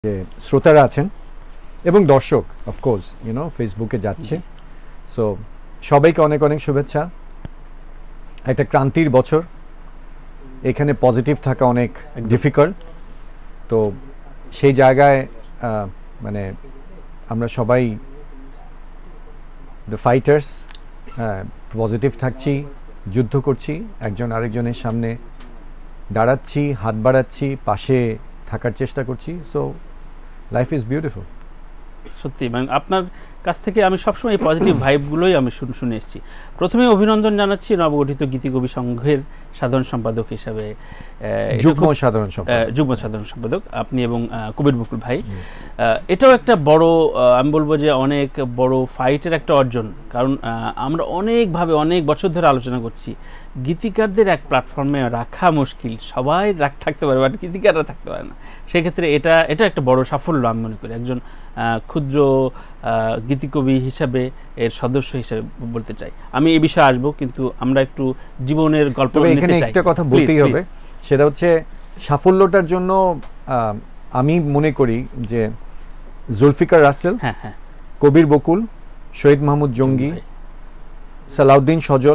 যে শ্রোতারা আছেন এবং দর্শক অফকোর্স ফেসবুকে যাচ্ছে, সো সবাইকে অনেক অনেক শুভেচ্ছা। একটা ক্রান্তির বছর, এখানে পজিটিভ থাকা অনেক ডিফিকাল্ট, তো সেই জায়গায় মানে আমরা সবাই দ্য ফাইটার্স, পজিটিভ থাকছি, যুদ্ধ করছি, একজন আরেকজনের সামনে দাঁড়াচ্ছি, হাত বাড়াচ্ছি, পাশে থাকার চেষ্টা করছি। So life is beautiful. সত্যি মানে আপনার কাছ থেকে আমি সবসময় এই পজিটিভ ভাইবগুলোই আমি শুনে এসেছি। প্রথমে অভিনন্দন জানাচ্ছি নবগঠিত গীতিকবি সংঘের সাধারণ সম্পাদক হিসাবে, যুগ্ম সাধারণ সম্পাদক আপনি এবং কবির বকুল ভাই। এটাও একটা বড়, আমি বলবো যে অনেক বড় ফাইটের একটা অর্জন, কারণ আমরা অনেকভাবে অনেক বছর ধরে আলোচনা করছি গীতিকারদের এক প্ল্যাটফর্মে রাখা মুশকিল, সবাই থাকতে পারে বাট গীতিকাররা থাকতে পারে না। সেক্ষেত্রে এটা একটা বড় সাফল্য আমি মনে করি, একজন ক্ষুদ্র গীতিকবি হিসাবে এর সদস্য হিসাবে বলতে চাই। আমি এই বিষয়ে আসবো, কিন্তু আমরা একটু জীবনের গল্প এখানে একটা কথা বলতেই হবে, সেটা হচ্ছে সাফল্যটার জন্য আমি মনে করি যে জুলফিকার রাসেল, কবির বকুল, শহীদ মাহমুদ জঙ্গি, সালাউদ্দিন সজল,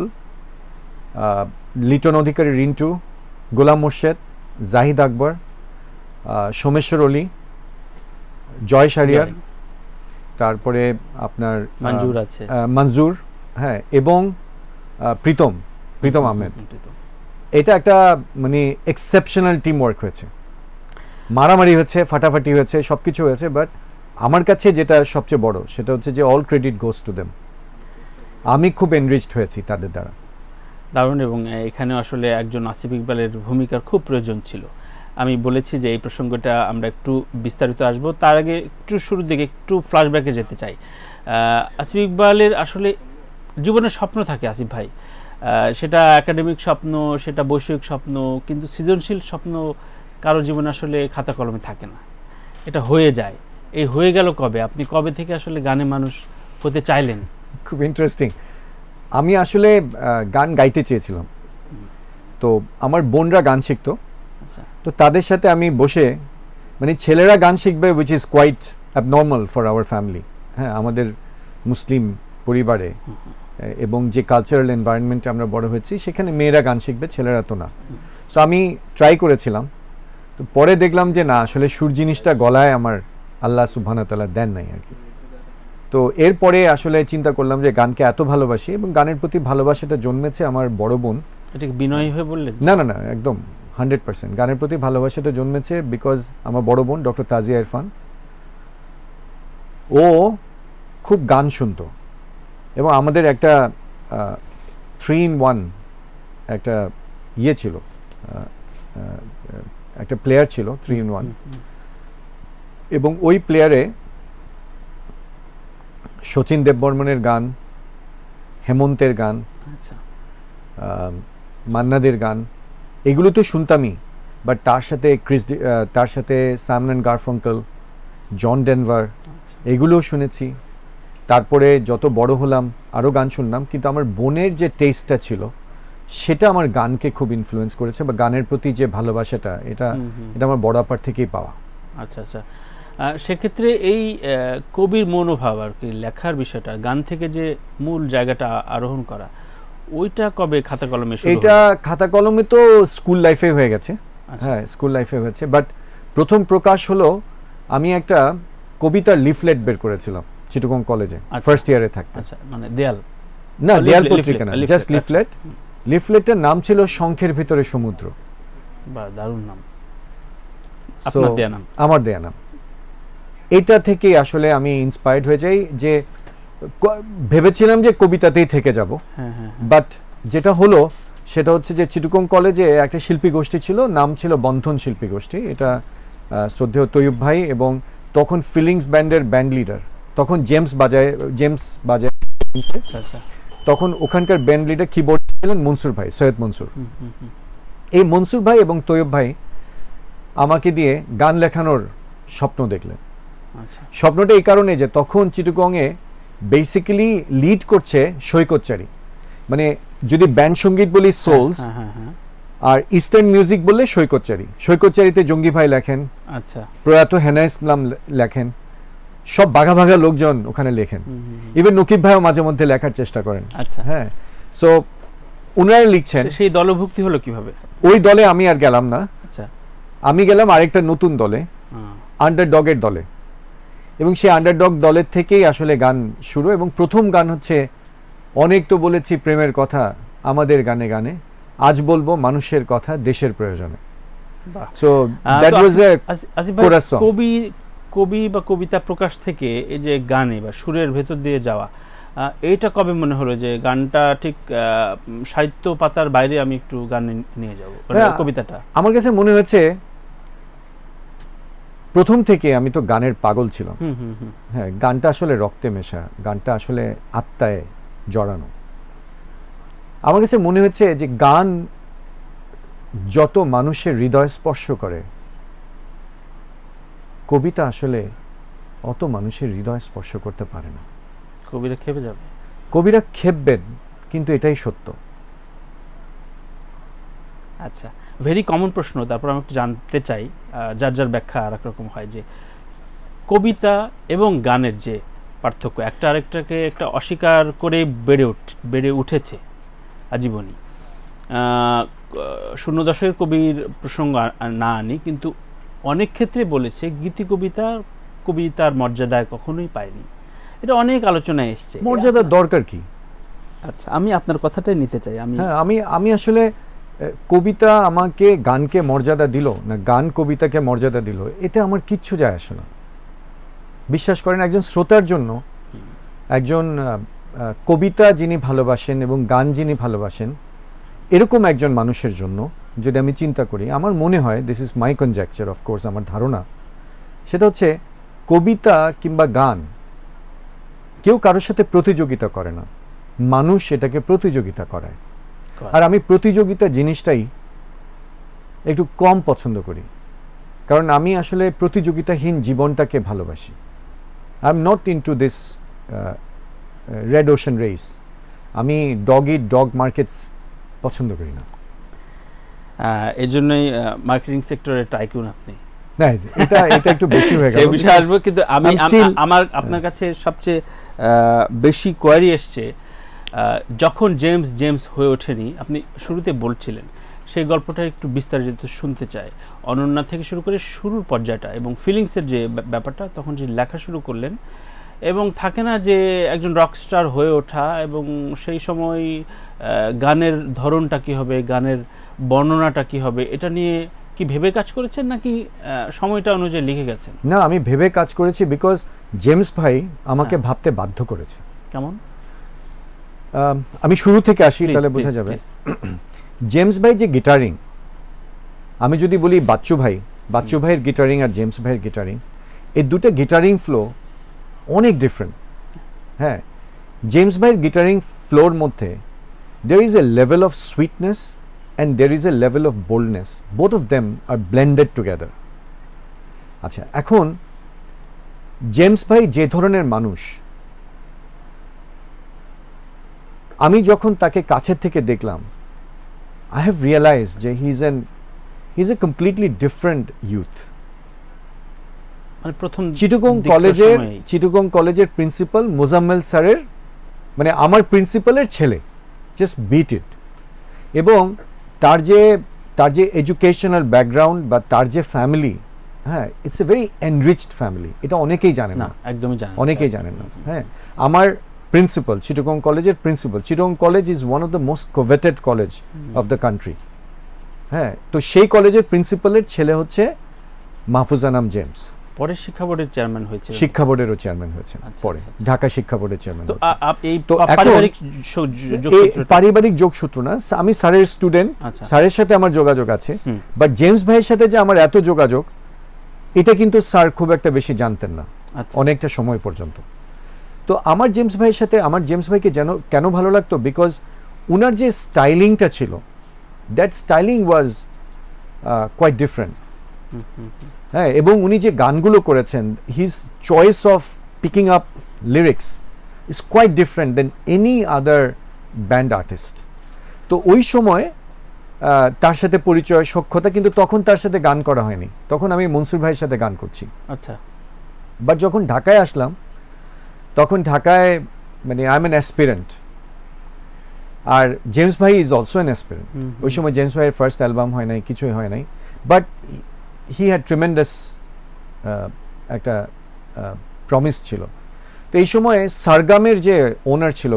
লিটন অধিকারী রিন্টু, গোলাম মোর্শেদ, জাহিদ আকবর, সোমেশ্বর অলি, জয় সারিয়ার, তারপরে আপনার মঞ্জুর, হ্যাঁ, এবং প্রীতম আহমেদ। এটা একটা মানে এক্সেপশনাল টিম ওয়ার্ক হয়েছে, মারামারি হয়েছে, ফাটাফাটি হয়েছে, সবকিছু হয়েছে, বাট আমার কাছে যেটা সবচেয়ে বড় সেটা হচ্ছে যে all credit goes to them. আমি খুব এনরিচড হয়েছি তাদের দ্বারা। দারুণ। এবং এখানে আসলে একজন আসিফ ইকবালের ভূমিকার খুব প্রয়োজন ছিল। আমি বলেছি যে এই প্রসঙ্গটা আমরা একটু বিস্তারিত আসব, তার আগে একটু শুরুর দিকে একটু ফ্ল্যাশব্যাকে যেতে চাই। আসিফ ইকবালের আসলে জীবনের স্বপ্ন থাকে আসিফ ভাই, সেটা একাডেমিক স্বপ্ন, সেটা বৈষয়িক স্বপ্ন, কিন্তু সৃজনশীল স্বপ্ন কারো জীবনে আসলে খাতা কলমে থাকে না, এটা হয়ে যায়। এই হয়ে গেল কবে? আপনি কবে থেকে আসলে গানে মানুষ হতে চাইলেন? খুব ইন্টারেস্টিং। আমি আসলে গান গাইতে চেয়েছিলাম, তো আমার বোনরা গান শিখতো, তো তাদের সাথে আমি বসে, মানে ছেলেরা গান শিখবে which is quite abnormal for our family, হ্যাঁ, আমাদের মুসলিম পরিবারে এবং যে কালচারাল এনভায়রনমেন্টে আমরা বড় হয়েছি সেখানে মেয়েরা গান শিখবে, ছেলেরা তো না। সো আমি ট্রাই করেছিলাম, তো পরে দেখলাম যে না, আসলে সুর জিনিসটা গলায় আমার আল্লাহ সুবহানাহু ওয়া তাআলা দেন নাই আর কি। তো এরপরে আসলে চিন্তা করলাম যে গানকে এত ভালোবাসি এবং গানের প্রতি ভালোবাসাটা জন্মেছে আমার বড় বোন। এটা বিনয়ী হয়ে বললেন? না, একদম 100% গানের প্রতি ভালোবাসাটা জন্মেছে বিকজ আমার বড় বোন ডক্টর তাজিয়া ইরফান, ও খুব গান শুনতো এবং আমাদের একটা 3-in-1 একটা ইয়ে ছিল, একটা প্লেয়ার ছিল 3-in-1, এবং ওই প্লেয়ারে শচীন দেববর্মনের গান, হেমন্তের গান, মান্নাদের গান, এগুলো তো শুনতামই, বাট তার সাথে সাইমন গারফাঙ্কেল, জন ডেনভার, এগুলোও শুনেছি। তারপরে যত বড় হলাম আরও গান শুনলাম, কিন্তু আমার বোনের যে টেস্টটা ছিল সেটা আমার গানকে খুব ইনফ্লুয়েন্স করেছে, বা গানের প্রতি যে ভালোবাসাটা, এটা আমার বড় আপার থেকেই পাওয়া। আচ্ছা, সেক্ষেত্রে এই কবির মনোভাব আর কি, লেখার বিষয়টা, গান থেকে যে মূল জায়গাটা আরোহণ করা, ওইটা কবে খাতা কলমে শুরু হলো? এটা খাতা কলমে তো স্কুল লাইফে হয়ে গেছে, হ্যাঁ, স্কুল লাইফে হয়েছে, বাট প্রথম প্রকাশ হলো আমি একটা কবিতার লিফলেট বের করেছিলাম চিটাগং কলেজে ফার্স্ট ইয়ারে থাকতে। মানে দেয়াল না, দেয়াল পত্রিকা না, জাস্ট লিফলেট। লিফলেটের নাম ছিল শঙ্খের ভিতরে সমুদ্র। বাহ, দারুণ নাম, আপনার দেয়া নাম। আমার দেয়া নাম। এটা থেকে আসলে আমি ইন্সপায়ার্ড হয়ে যাই, যে ভেবেছিলাম যে কবিতাতেই থেকে যাব, বাট যেটা হলো সেটা হচ্ছে যে চিটাগং কলেজে একটা শিল্পী গোষ্ঠী ছিল, নাম ছিল বন্ধন শিল্পী গোষ্ঠী। এটা শ্রদ্ধেয় তৈয়ব ভাই এবং তখন ফিলিংস ব্যান্ডের ব্যান্ড লিডার, তখন জেমস বাজায়, তখন ওখানকার ব্যান্ড লিডার কিবোর্ড ছিলেন মনসুর ভাই, সৈয়দ মনসুর। এই মনসুর ভাই এবং তৈয়ব ভাই আমাকে দিয়ে গান লেখানোর স্বপ্ন দেখলেন। স্বপ্নটা এই কারণে যে তখন চিটাগংয়ে বেসিক্যালি লিড করছে সৈকতচারী, মানে যদি ব্যান্ড সঙ্গীত বলি সোলস, আর ইস্টার্ন মিউজিক বললে সৈকতচারীতে জঙ্গি ভাই লেখেন, আচ্ছা, প্রয়াত হেনা ইসলাম লেখেন, সব বাঘা বাঘা লোকজন ওখানে লেখেন, ইভেন নকিব ভাইও মাঝে মধ্যে লেখার চেষ্টা করেন। আচ্ছা, হ্যাঁ, সো উনারা লিখছেন। সেই দলভুক্তি হলো কিভাবে? ওই দলে আমি আর গেলাম না। আচ্ছা, আমি গেলাম আরেকটা নতুন দলে, আন্ডারডগের দলে, এবং সেই আন্ডারডগ দলের থেকেই আসলে গান শুরু। এবং প্রথম গান হচ্ছে অনেক তো বলেছি প্রেমের কথা আমাদের গানে গানে, আজ বলবো মানুষের কথা দেশের প্রয়োজনে। So that was a chorus song. কবি বা কবিতা প্রকাশ থেকে এই যে গানে বা সুরের ভেতর দিয়ে যাওয়া, এইটা কবে মনে হলো যে গানটা ঠিক সাহিত্য পাতার বাইরে আমি একটু গান নিয়ে যাব, কবিতাটা? আমার কাছে মনে হয়েছে প্রথম থেকে আমি তো গানের পাগল ছিলাম। হ্যাঁ, গানটা আসলে রক্তে মেশা, গানটা আসলে আত্মায় জড়ানো। আমার কাছে মনে হচ্ছে যে গান যত মানুষের হৃদয় স্পর্শ করে, কবিতা আসলে অত মানুষের হৃদয় স্পর্শ করতে পারে না। কবিরা খেপে যাবে, কবিরা খেপবেন, কিন্তু এটাই সত্য। আচ্ছা, ভেরি কমন প্রশ্ন, তারপর আমি একটু জানতে চাই, যার যার ব্যাখ্যা আর এক রকম হয়, যে কবিতা এবং গানের যে পার্থক্য, একটা আরেকটাকে একটা অস্বীকার করে বেড়ে উঠেছে আজীবনী। শূন্য দশকের কবির প্রসঙ্গ না আনি, কিন্তু অনেক ক্ষেত্রে বলেছে গীতি কবিতার মর্যাদায় কখনোই পায়নি। এটা অনেক আলোচনায় এসছে। মর্যাদার দরকার কি? আচ্ছা, আমি আপনার কথাটাই নিতে চাই। আমি আসলে কবিতা আমাকে গানকে মর্যাদা দিল না গান কবিতাকে মর্যাদা দিল, এতে আমার কিচ্ছু যায় আসে না। বিশ্বাস করেন, একজন শ্রোতার জন্য, একজন কবিতা যিনি ভালোবাসেন এবং গান যিনি ভালোবাসেন, এরকম একজন মানুষের জন্য যদি আমি চিন্তা করি, আমার মনে হয়, this is my conjecture, of course আমার ধারণা, সেটা হচ্ছে কবিতা কিংবা গান কেউ কারোর সাথে প্রতিযোগিতা করে না, মানুষ এটাকে প্রতিযোগিতা করায়। আর আমি প্রতিযোগিতা জিনিসটাই একটু কম পছন্দ করি, কারণ আমি আসলে প্রতিযোগিতাহীন জীবনটাকে ভালোবাসি। I am not into this red ocean race. আমি ডগ মার্কেটস পছন্দ করি না। এই জন্যই মার্কেটিং সেক্টরের টাইকুন আপনি। না, এটা একটু বেশি হয়ে গেল। সেই বিষয়ে আসবো, কিন্তু আমি আপনার কাছে সবচেয়ে বেশি কোয়ারি এসছে যখন জেমস হয়ে ওঠেনি। আপনি শুরুতে বলছিলেন, সেই গল্পটা একটু বিস্তারিত শুনতে চাই। অনন্যা থেকে শুরু করে শুরুর পর্যায়টা এবং ফিলিংসের যে ব্যাপারটা, তখন যে লেখা শুরু করলেন, এবং থাকে না যে একজন রকস্টার হয়ে ওঠা, এবং সেই সময় গানের ধরনটা কী হবে, গানের বর্ণনাটা কী হবে, এটা নিয়ে কি ভেবে কাজ করেছেন নাকি সময়টা অনুযায়ী লিখে গেছেন? না, আমি ভেবে কাজ করেছি, বিকজ জেমস ভাই আমাকে ভাবতে বাধ্য করেছে। কেমন? আমি শুরু থেকে আসি, তাহলে বোঝা যাবে। জেমস ভাই যে গিটারিং, আমি যদি বলি বাচ্চু ভাইয়ের গিটারিং আর জেমস ভাইয়ের গিটারিং, এই দুটো গিটারিং ফ্লো অনেক ডিফারেন্ট। হ্যাঁ, জেমস ভাইয়ের গিটারিং ফ্লোর মধ্যে there is a level of sweetness and there is a level of boldness. Both of them are blended together. আচ্ছা, এখন জেমস ভাই যে ধরনের মানুষ, আমি যখন তাকে কাছের থেকে দেখলাম, I have realized যে he's a completely different youth. মানে প্রথম চিটগং কলেজের প্রিন্সিপাল মোজাম্মেল স্যারের, মানে আমার প্রিন্সিপালের ছেলে, জাস্ট বিট ইট। এবং তার যে এডুকেশনাল ব্যাকগ্রাউন্ড বা তার যে ফ্যামিলি, হ্যাঁ, it's a very enriched family. এটা অনেকেই জানে না, একদমই জানে, অনেকেই জানেন না। হ্যাঁ, আমার প্রিন্সিপাল, চিটগং কলেজের principal, Chittagong college is one of the most coveted college of the country. হ্যাঁ, তো সেই কলেজের প্রিন্সিপালের ছেলে হচ্ছে মাহফুজা নাম জেমস। পরে শিক্ষা বোর্ডের চেয়ারম্যান হয়েছে, শিক্ষা বোর্ডেরও চেয়ারম্যান হয়েছেন পরে, ঢাকা শিক্ষা বোর্ডের চেয়ারম্যান। তো পারিবারিক যোগসূত্র না, আমি স্যারের স্টুডেন্ট, স্যারের সাথে আমার যোগাযোগ আছে, বাট জেমস ভাইয়ের সাথে যে আমার এত যোগাযোগ, এটা কিন্তু স্যার খুব একটা বেশি জানতেন না অনেকটা সময় পর্যন্ত। তো আমার জেমস ভাইকে কেন ভালো লাগতো, বিকজ উনার যে স্টাইলিংটা ছিল, that styling was quite different. হ্যাঁ, এবং উনি যে গানগুলো করেছেন, his choice of picking up lyrics is quite different than any other band artist. তো ওই সময় তার সাথে পরিচয় সখ্যতা, কিন্তু তখন তার সাথে গান করা হয়নি, তখন আমি মনসুর ভাইয়ের সাথে গান করছি। আচ্ছা। বাট যখন ঢাকায় আসলাম তখন ঢাকায় মানে আই এম অ্যান অ্যাসপিরেন্ট, আর জেমস ভাই ইজ অলসো অ্যান অ্যাসপিরেন্ট। ওই সময় জেমস ভাইয়ের ফার্স্ট অ্যালবাম হয় নাই, কিছুই হয় নাই, বাট হি হ্যাড ট্রিমেন্ডাস একটা প্রমিস ছিল। তো এই সময় সারগামের যে ওনার ছিল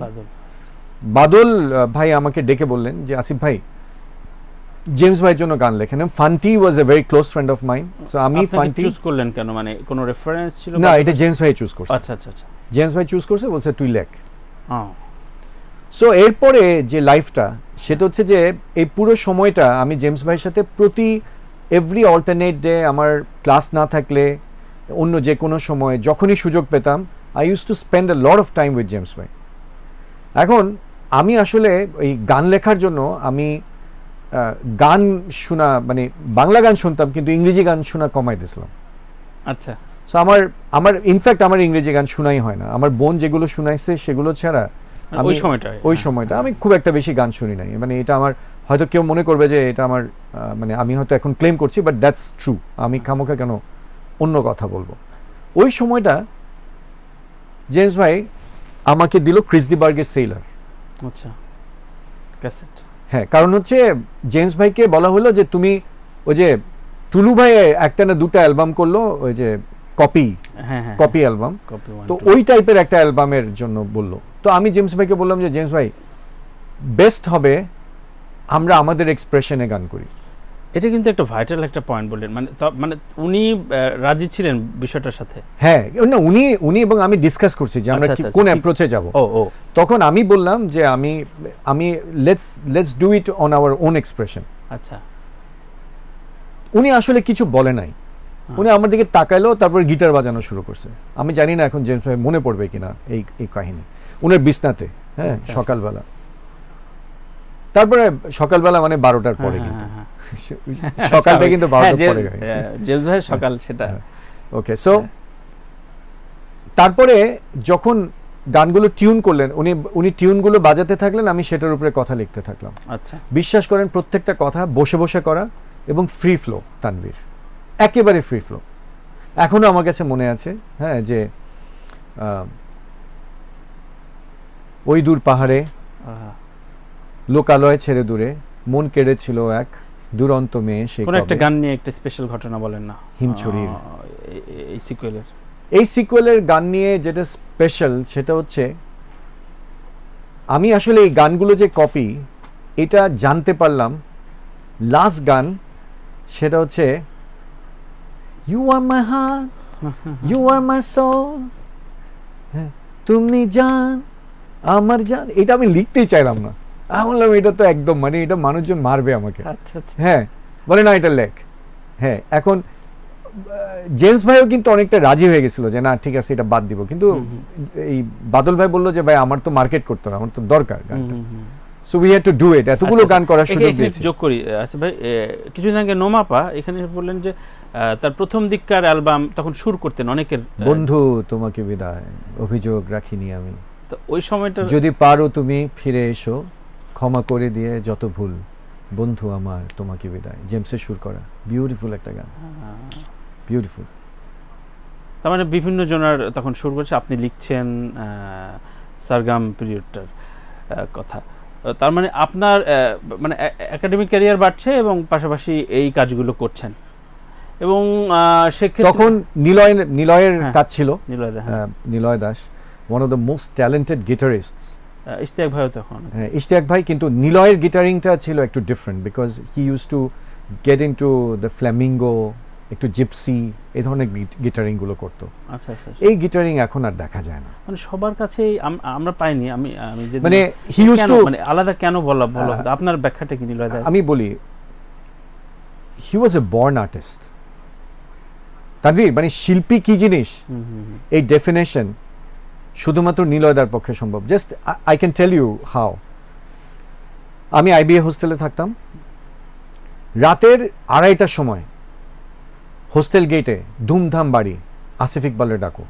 বাদল ভাই আমাকে ডেকে বললেন যে আসিফ ভাই জেমস ভাইয়ের জন্য গান লেখেন। Fanty was a very close friend of mine, so আমি ফান্টি চুজ করলেন কেন, মানে কোনো রেফারেন্স ছিল? না, এটা জেমস ভাই চুজ করছে। আচ্ছা আচ্ছা আচ্ছা, জেমস ভাই চুজ করছে, বলছে তুই লেখ। সো এরপরে যে লাইফটা সেটা হচ্ছে যে এই পুরো সময়টা আমি জেমস ভাইয়ের সাথে প্রতি এভরি অল্টারনেট ডে, আমার ক্লাস না থাকলে অন্য যে কোনো সময় যখনই সুযোগ পেতাম, I use to spend a lot of time with James ভাই। এখন আমি আসলে এই গান লেখার জন্য আমি গান শোনা, মানে বাংলা গান শুনতাম কিন্তু ইংরেজি গান শোনা কমাই দিয়েছিলাম। আচ্ছা। সো আমার ইনফ্যাক্ট আমার ইংরেজি গান শোনাই হয় না, আমার বোন যেগুলো শুনাইছে সেগুলো ছাড়া ওই সময়টা আমি খুব একটা বেশি গান শুনি নাই। মানে এটা আমার, হয়তো কেউ মনে করবে যে এটা আমার মানে আমি হয়তো এখন ক্লেম করছি, বাট দ্যাটস ট্রু। আমি খামোখা কেন অন্য কথা বলবো। ওই সময়টা জেমস ভাই আমাকে দিল ক্রিস দি বার্গের সেইলার। আচ্ছা, ক্যাসেট। হ্যাঁ, কারণ হচ্ছে জেমস ভাইকে বলা হলো যে তুমি ওই যে টুলু ভাই একটা না দুটা অ্যালবাম করলো, ওই যে কপি অ্যালবাম, তো ওই টাইপের একটা অ্যালবামের জন্য বললো। তো আমি জেমস ভাইকে বললাম যে জেমস ভাই বেস্ট হবে আমরা আমাদের এক্সপ্রেশনে গান করি। এটা কিন্তু একটা ভাইটাল একটা পয়েন্ট বললেন, মানে উনি রাজি ছিলেন বিষয়টার সাথে? হ্যাঁ, না উনি এবং আমি ডিসকাস করছি যে আমরা কোন অ্যাপ্রোচে যাব। তখন আমি বললাম যে আমি let's do it on our own expression. আচ্ছা। উনি আসলে কিছু বলে নাই, উনি আমার দিকে তাকাইলো, তারপর গিটার বাজানো শুরু করছে। আমি জানি না এখন জেমস ভাই মনে পড়বে কিনা এই কাহিনী, উনার বিছনাতে, হ্যাঁ, সকালবেলা। তারপরে সকালবেলা মানে 12টার পরে, কিন্তু সকালটা কিন্তু 12টার পরে জেমস ভাই সকাল, সেটা ওকে। সো তারপরে যখন গানগুলো টিউন করলেন, উনি টিউনগুলো বাজাতে থাকলেন, আমি সেটার উপরে কথা লিখতে থাকলাম। আচ্ছা। বিশ্বাস করেন প্রত্যেকটা কথা বসে বসে করা এবং ফ্রি ফ্লো, তানভীর একেবারে ফ্রি ফ্লো। এখনো আমার কাছে মনে আছে, হ্যাঁ, যে ওই দূর পাহাড়ে লোকালয় ছেড়ে দূরে মন কেড়েছিল এক দুরন্ত মেয়ে। সেই কোন একটা গান নিয়ে একটা স্পেশাল ঘটনা বলেন না, হিমছড়ির এই সিকুয়েলের গান নিয়ে যেটা স্পেশাল সেটা হচ্ছে আমি আসলে এই গানগুলো যে কপি, এটা জানতে পারলাম লাস্ট গান, সেটা হচ্ছে you are my heart you are my soul, তুমি জান আমার জান। এটা আমি লিখতেই চাইলাম না, আমি বললাম এটা তো একদম, মানে এটা মানুষজন মারবে আমাকে। হ্যাঁ, বলে না এটা লেখ। হ্যাঁ, এখন জেমস ভাইও কিন্তু অনেকটা রাজি হয়ে গেছিল যে না ঠিক আছে এটা বাদ দিব, কিন্তু এই বাদল ভাই বললো যে ভাই আমার তো মার্কেট করতে হবে, আমার তো দরকার গানটা। So we had to do it. এতগুলো গান করার সুযোগ দিয়েছি। যোগ করি আসিফ ভাই, কিছুদিন আগে নোমাপা এখানে বললেন যে তার প্রথম দিককার অ্যালবাম তখন সুর করতেন অনেকের, বন্ধু তোমাকে বিদায় অভিযোগ রাখিনি আমি, তো ওই সময়টা যদি পারো তুমি ফিরে এসো ক্ষমা করে দিয়ে যত ভুল, বন্ধু আমার তোমাকে বিদায়, জেমসের সুর করা বিউটিফুল একটা গান, বিউটিফুল। তার মানে বিভিন্ন জনের তখন সুর করছে, আপনি লিখছেন সারগাম পিরিয়ডটার কথা। তার মানে আপনার মানে একাডেমিক ক্যারিয়ার বাড়ছে এবং পাশাপাশি এই কাজগুলো করছেন, এবং সেক্ষেত্রে তখন নিলয়ের কাজ ছিল, Niloy Das, one of the most talented guitarists. Ishtiaq ভাইও তখন, ইশতিয়াক ভাই, কিন্তু নিলয়ের গিটারিংটা ছিল একটু different, because he use to get into the flamenco, একটু জিপসি, এই ধরনের গিটারিং গুলো করতো। আচ্ছা আচ্ছা। এই গিটারিং এখন আর দেখা যায় না, মানে সবার কাছেই আমরা পাইনি। আমি মানে হি ইউজ টু, মানে আলাদা কেন বলো আপনার ব্যাখ্যাটা কি নিলয় দা? আমি বলি he was a born artist. Tanvir, মানে শিল্পী কি জিনিস, এই ডেফিনেশন শুধুমাত্র নিলয়দার পক্ষে সম্ভব। Just I can tell you how. আমি আইবিএ হোস্টেলে থাকতাম, রাতের 2:30টার সময় হোস্টেল গেটে ধুমধাম বাড়ি, আসিফ ইকবালের ডাকো।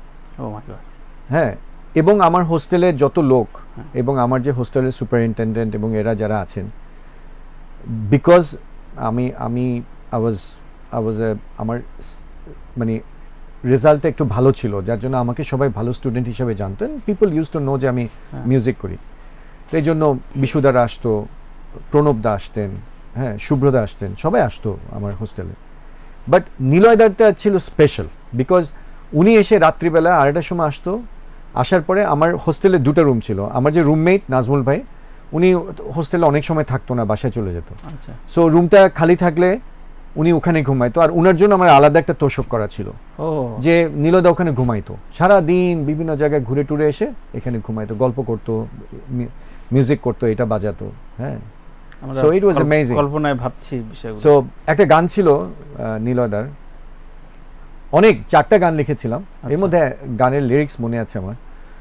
হ্যাঁ, এবং আমার হোস্টেলের যত লোক এবং আমার যে হোস্টেলের সুপারিনটেন্ডেন্ট এবং এরা যারা আছেন, বিকজ আমি আমি আই ওয়াজ আমার মানে রেজাল্টটা একটু ভালো ছিল, যার জন্য আমাকে সবাই ভালো স্টুডেন্ট হিসেবে জানতেন। পিপল ইউজ টু নো যে আমি মিউজিক করি, তো এই জন্য বিশুদারা আসতো, প্রণবদা আসতেন, হ্যাঁ, শুভ্রদা আসতেন, সবাই আসতো আমার হোস্টেলে। বাট নিলয়দারটা ছিল স্পেশাল, বিকজ উনি এসে রাত্রিবেলা 2:30টার সময় আসতো। আসার পরে আমার হোস্টেলে 2টা রুম ছিল। আমার যে রুমমেট নাজমুল ভাই, উনি হোস্টেলে অনেক সময় থাকতো না, বাসায় চলে যেত। সো রুমটা খালি থাকলে উনি ওখানে ঘুমাইতো, আর উনার জন্য আমার আলাদা একটা তোষক করা ছিল, যে নীলদা ওখানে ঘুমাইতো সারা দিন, বিভিন্ন জায়গায় ঘুরে টুরে এসে এখানে ঘুমাইতো, গল্প করতো, মিউজিক করতো, এটা বাজাতো। হ্যাঁ, সো ইট ওয়াজ অ্যামেজিং। কল্পনায় ভাবছি বিষয়গুলো। সো একটা গান ছিল নীলদার, অনেক 4টা গান লিখেছিলাম, এর মধ্যে গানের লিরিক্স মনে আছে আমার।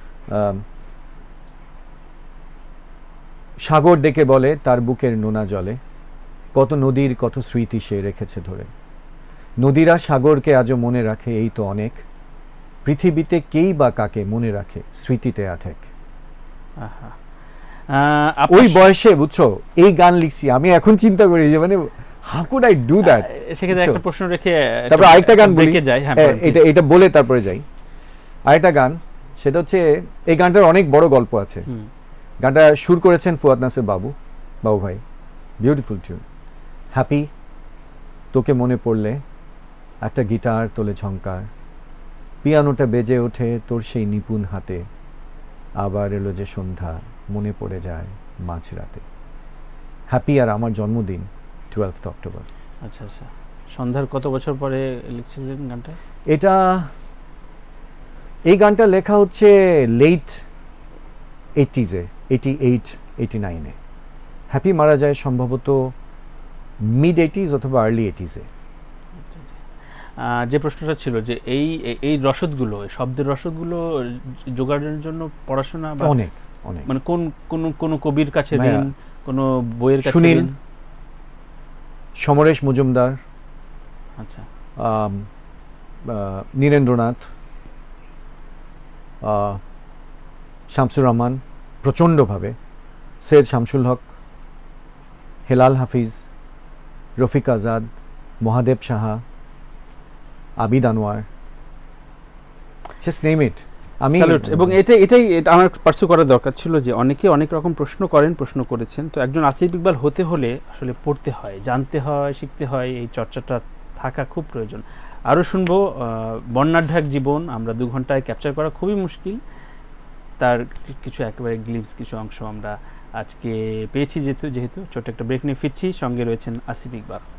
সাগর ডেকে বলে তার বুকের নোনা জলে, কত নদীর কত স্মৃতি সে রেখেছে ধরে, নদীরা সাগরকে আজও মনে রাখে, এই তো অনেক, পৃথিবীতে কেই বা কাকে মনে রাখে, স্মৃতিতে আথেক। ওই বয়সে বুঝছো এই গান লিখছি আমি, এখন চিন্তা করি যে মানে how could I do that? সেক্ষেত্রে একটা প্রশ্ন রেখে তারপর আরেকটা গান বলি, হ্যাঁ, এটা বলে তারপরে যাই। আরেকটা গান, সেটা হচ্ছে, এই গানটার অনেক বড় গল্প আছে। গানটা সুর করেছেন ফুয়াদ নাসির বাবু ভাই, বিউটিফুল টিউন। হ্যাপি, তোকে মনে পড়লে একটা গিটার তোলে ঝংকার, পিয়ানোটা বেজে ওঠে তোর সেই নিপুণ হাতে, আবার এলো যে সন্ধ্যা মনে পড়ে যায় মাঝরাতে। হ্যাপি আর আমার জন্মদিন 12th অক্টোবর। আচ্ছা আচ্ছা, সন্ধ্যার কত বছর পরে লিখছিলেন গানটা? এই গানটা লেখা হচ্ছে লেট 80s-এ, 88, 89-এ। হ্যাপি মারা যায় সম্ভবত মিড 80s অথবা আর্লি 80s-এ। যে প্রশ্নটা ছিল যে এই রসদগুলো, শব্দের রসদগুলো জোগাড়ের জন্য পড়াশোনা অনেক অনেক, মানে কোন কবির কাছে ঋণ, কোন বইয়ের কাছে সুনীল, সমরেশ মজুমদার, আচ্ছা, নীরেন্দ্রনাথ, শামসুর রহমান প্রচণ্ডভাবে, Syed Shamsul Haq, Helal Hafiz, Rafiq Azad, Mahadev Saha, Abid Anwar, just name it. আমি এবং এটাই আমার পার্সু করার দরকার ছিল, যে অনেকে অনেক রকম প্রশ্ন করেছেন। তো একজন আসিফ ইকবাল হতে হলে আসলে পড়তে হয়, জানতে হয়, শিখতে হয়, এই চর্চাটা থাকা খুব প্রয়োজন। আরও শুনবো বন্যাঢ্যাক জীবন, আমরা 2 ঘন্টায় ক্যাপচার করা খুবই মুশকিল, তার কিছু একেবারে গ্লিপস, কিছু অংশ আমরা আজকে পেয়েছি। যেহেতু ছোট্ট একটা ব্রেক নিয়ে ফিরছি, সঙ্গে রয়েছেন আসিফ ইকবাল।